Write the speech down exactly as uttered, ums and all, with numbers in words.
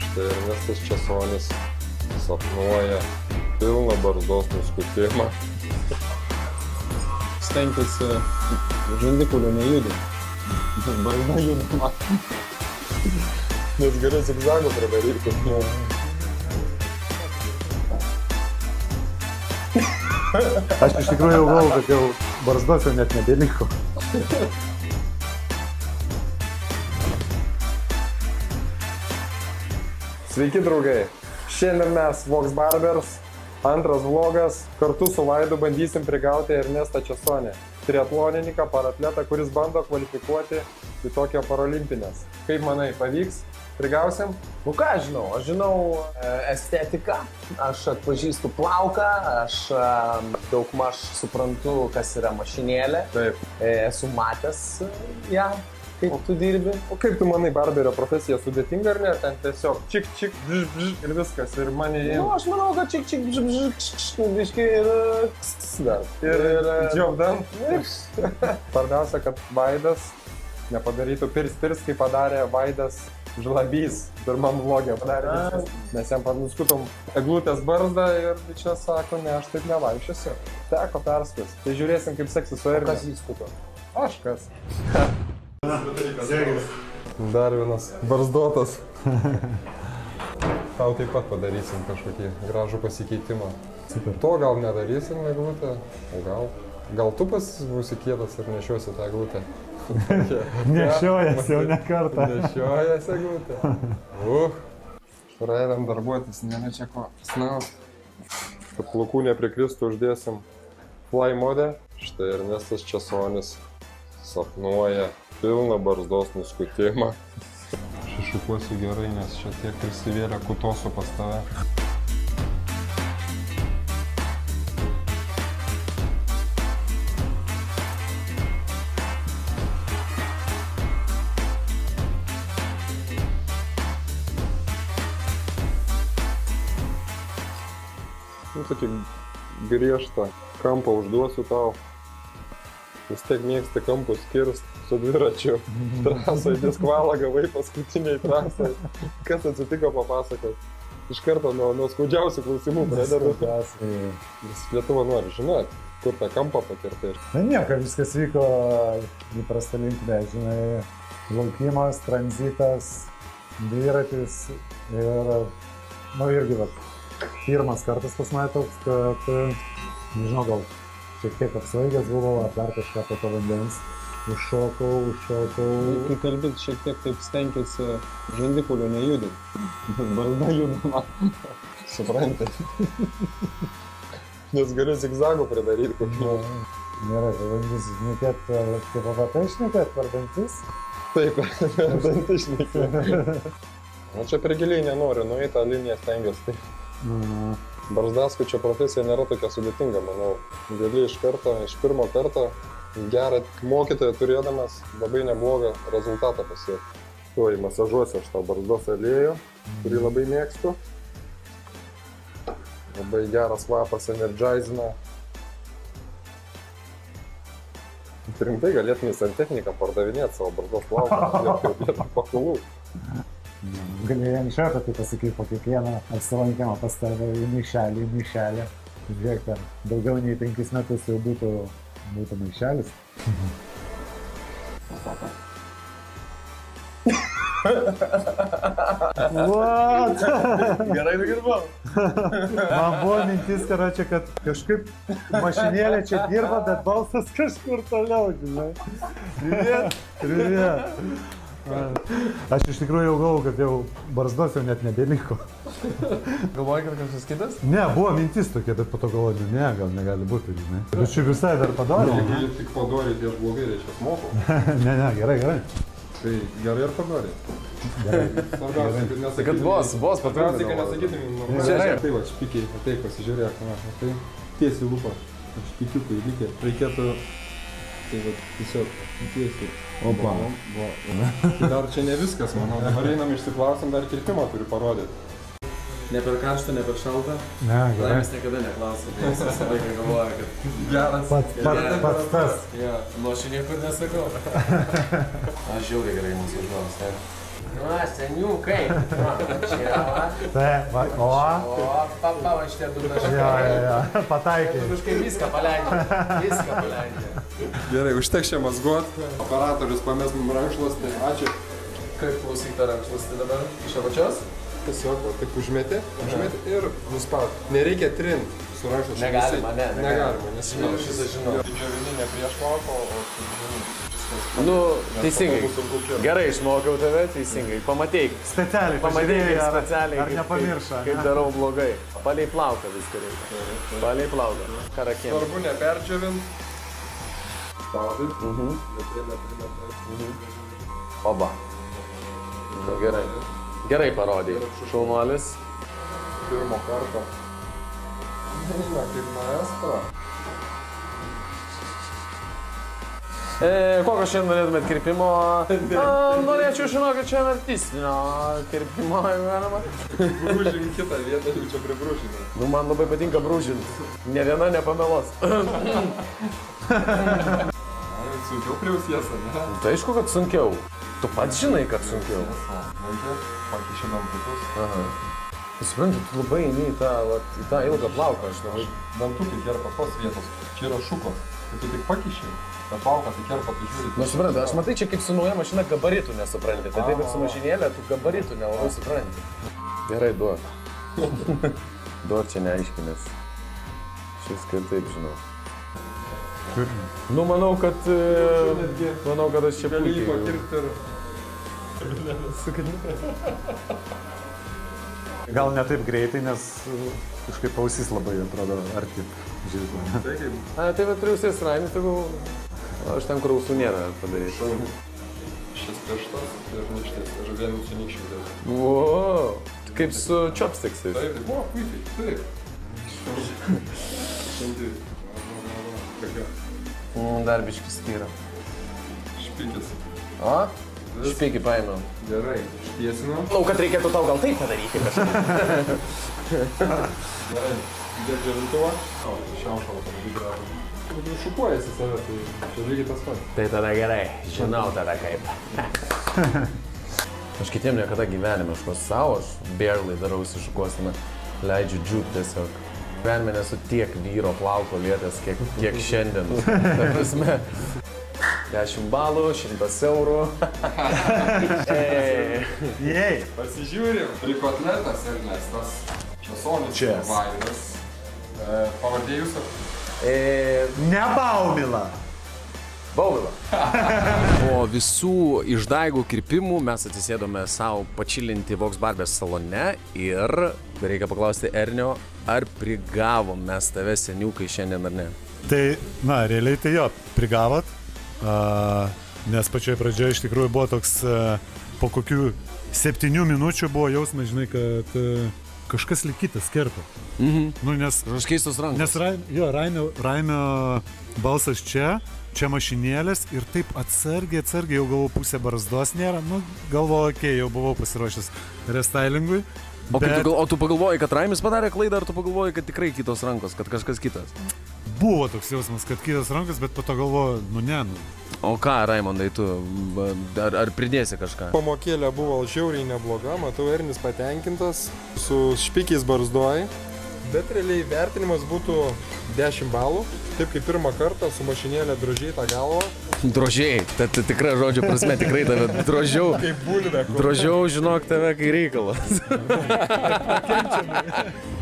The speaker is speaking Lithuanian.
Štai Ernestas Česonis sapnuoja pilną barzdos nuskutimą. Stenkis žandikulių nejudinti. Barzda judama. Nes galiu zigzagų pridaryti. Aš iš tikrųjų jau galvoju, kad jau barzdos jau net nebeliko. Sveiki draugai, šiandien mes Vox Barbers, antras vlogas, kartu su Vaidu bandysim prigauti Ernestą Česonį, triatlonininką, paratletą, kuris bando kvalifikuoti į Tokijo parolimpines. Kaip manai, pavyks? Prigausim? Nu ką žinau, aš žinau estetiką, aš atpažįstu plauką, aš daugmaž suprantu, kas yra mašinėlė. Taip. Esu matęs ją, kaip tu dirbi. O kaip tu manai, barberio profesija sudėtinga ar ne? Ten tiesiog čik, čik, bž, bž ir viskas. Ir mane jie... Nu, aš manau, kad čik, čik, bž, bž, bž, bž, biškai ir... dar. Ir, ir job done. Svarbiausia, kad Vaidas nepadarytų pirs-pirs, kaip padarė Vaidas Žlabys pirmam vlogė. Padarė viskas. Mes jam nuskutom eglutės barzdą ir čia sako, ne, aš taip nevaikščiosiu. Teko perskas. Tai žiūrėsim, kaip seksis su Ernė. Kas jis skuto? Aš kas. Dar vienas barzdotas. Tau taip pat padarysim kažkokį gražų pasikeitimą. Super. To gal nedarysim eglutę, o gal... Gal tu pas būsi kietas ir nešiosi tą eglutę? Nešiojas jau ne kartą. Nešiojas eglutę. Uh, pradedam darbuotis, nėra čia ko snaust. Kad plaukų neprikristų, uždėsim fly modę. Štai Ernestas Česonis sapnuoja pilną barzdos nuskutimą. Aš iššukuosiu gerai, nes čia tiek prisivėlė kutosų pas tave. Nu, tokį griežtą kampą užduosiu tau. Vis tiek mėgsti kampus kirst su dviračiu. Trasai diskvalą gavai paskutiniai trasai. Kas atsitiko, papasakot? Iš karto nuo, nuo skaudžiausių klausimų pradedu. Vis Lietuva nori žinot, kur tą kampą patirti. Na nieko, viskas vyko įprasta linkme, žinai, laukimas, tranzitas, dviratis ir, nu irgi, va, pirmas kartas pas mane toks, kad, nežinau, gal šiek tiek apsvaigęs buvau, ar dar kažką po to vandens. Užšokau, užšokau. Kai kalbėt, šiek tiek taip stenkis žandikulių nejudinti. Barzda judama. Suprantat? Nes galiu zigzagų pridaryti kokį. Nėra, tai bandysiu šnekėt, kaip apie šnekėt per dantis. Taip, per dantis šnekėt. Nu čia per giliai nenoriu, nueiti tą liniją stengiuosi. Mm. Barzdaskučio profesija nėra tokia sudėtinga, manau. Gali iš karto, iš pirmo karto gerą mokytoją turėdamas labai neblogą rezultatą pasiekti. Tuoj masažuosiu aš tą barzdos aliejų, kurį labai mėgstu. Labai geras kvapas energizina. Rimtai galėtum į santechniką pardavinėti savo barzdos plauką, vietoj pakulų. Galėjai anksčiau apie tai pasakyti po kiekvieną apsilankymą pas tave į maišelį, į maišelį. Žiūrėk, ten daugiau nei penkis metus jau būtų, būtų maišelis. What? Gerai nugirbau. Man buvo mintis, kad, kad kažkaip mašinėlė čia dirba, bet balsas kažkur toliau, žinai. Priviet, priviet. Aš iš tikrųjų jau galvoju, kad jau barzdos jau net nebeliko. Galvoji, kad kažkas kitas? Ne, buvo mintis tokia, bet po to galvoju, ne, gal negali būti, žinai. Bet šiaip visai dar padarė. Jeigu tik padarė, tai aš blogai reiškia mokau. Ne, ne, gerai, gerai. Tai gerai ar padarė? Gerai. Svarbiausia, kad nesakytum. Kad vos, vos Svarbiausia, kad patrūkdavo. nesakytum. Gerai. Tai va, špikiai, ateik pasižiūrėk. Tai tiesiai lūpą. Špikiukai lygiai. Reikėtų, tai va, tiesiog tiesiai. Opa. Dar čia ne viskas, manau. Dabar einam išsiklausim, dar kirtimą turiu parodyti. Ne per karštą, ne per šaltą. Ne, gerai. Laimės niekada neklausia, tai jis visą laiką galvoja, kad geras. Pats, pats, pats tas. Jo, nu aš niekur nesakau. Aš žiauriai gerai mūsų užduodas, ne? Na, seniukai. Va, čia, va. Tai, va, o. O, papa, va šitie du taškai. Jo, jo, jo, pataikė. Du taškai viską paleidžia. Viską paleidžia. Gerai, užteks čia mazguot. Operatorius pamės mums rankšluostį. Ačiū. Kaip klausyk tą rankšluostį dabar? Iš apačios? Tiesiog, va, taip užmeti, užmeti ir nuspaud. Nereikia trinti su rankšluostį. Negalima, ne, negalima. Negalima, nes Žinau, šitą žinau. Džiovinį ne prieš plauką, o su džioviniu. Nu, teisingai. Gerai išmokiau tave, teisingai. Pamatėjai. Specialiai, Pamatėjai pažiūrėjai, ar, specialiai. ar kaip- nepamiršo. Kaip, kaip darau blogai. Palei plauką viską reikia. Palei plauką. Karakėm. Svarbu neperdžiovint. Spaudai. Mhm. Netri, netri, netri. Oba. Nu, gerai. Gerai parodai. Šaunuolis. Pirmo karto. Na, kaip maestro. E, kokio šiandien norėtumėt kirpimo? A, norėčiau žinokit, čia artistinio kirpimo galima. Brūžim kitą vietą, jau čia pribrūžime. Nu, man labai patinka brūžinti. Ne viena nepamelos. Sunkiau priausies, ne? Tai aišku, kad sunkiau. Tu pats žinai, kad sunkiau. Valdė, pakišinam kitus. Aha. Suprantu, tu labai eini į tą, vat, į tą ilgą plauką, aš labai... Dantukai kerpa tos vietos. Čia yra šukos. Tai tu tik pakiši. Ta plauka, tai kerpa, tu žiūri. Nu, suprantu, aš matai, čia kaip su nauja mašina gabaritų nesupranti. Tai taip ir su mašinėlė, tu gabaritų nelabai supranti. Gerai, duok. Duok čia neaiškinės. Aš viską ir taip žinau. Nu, manau, kad... e, Manau, kad aš čia Gali jį puikiai... pakirpti ir... Gal ne taip greitai, nes kažkaip ausis labai atrodo arti. Žiūrėk. Tai kaip... A, tai va triausies rainis, tegul... Aš ten, kur ausų nėra padaryti. Šis pirštas ir nykštis. Aš vienu su nykščiu dėl. Wow, kaip su chopsticksais. Taip, tai buvo puikiai. Taip. Šiandien. Mm, dar biškis styra. Špikis. O? Špikį paėmiau. Gerai. Ištiesinu. Manau, kad reikėtų tau gal taip padaryti kažkaip. Gerai. Dėk džiavintuvą. O, šiaušalą padaryti gražų. Tu šukuojasi save, tai čia lygiai tas pats. Tai tada gerai, žinau tada kaip. Aš kitiem niekada gyvenime šukuos savo, aš barely darausi šukuosiną, leidžiu džiūt tiesiog. Gyvenime nesu tiek vyro plauko lietęs, kiek, kiek šiandien. Ta prasme, dešimt balų, šimtas eurų. Ei. Jei. Pasižiūrim. Trikotletas Ernestas. Česonis Čes. Vaidas. E, pavardė jūsų? E, Ne Baumila. Baumila. Po visų išdaigų kirpimų mes atsisėdome savo pačilinti Vox Barbės salone ir reikia paklausti Ernio, ar prigavom mes tave seniukai šiandien ar ne? Tai, na, realiai tai jo, prigavot, a, nes pačioje pradžioje iš tikrųjų buvo toks, a, po kokių septynių minučių buvo jausmas, žinai, kad a, kažkas likitas kerpa. Mhm. Nu, nes, Aš keistos rankos. nes Raim, jo, Raimio, Raimio balsas čia, čia mašinėlės ir taip atsargiai, atsargiai jau galvoju pusė barzdos nėra, nu, galvoju, okei, okay, jau buvau pasiruošęs restylingui. O, bet... tu, gal- o tu pagalvojai, kad Raimis padarė klaidą, ar tu pagalvojai, kad tikrai kitos rankos, kad kažkas kitas? Buvo toks jausmas, kad kitas rankos, bet po to galvoju, nu ne, nu. O ką, Raimondai, tu, va, ar, ar pridėsi kažką? Pamokėlė buvo žiauriai nebloga, matau, Ernis patenkintas, su špikiais barzdoj, bet realiai vertinimas būtų dešimt balų, taip kaip pirmą kartą su mašinėlė drožiai tą galvą. Drožiai, tai ta, tikra žodžio prasme, tikrai tave drožiau. Kaip bulvė. Drožiau, žinok, tave kai reikalas.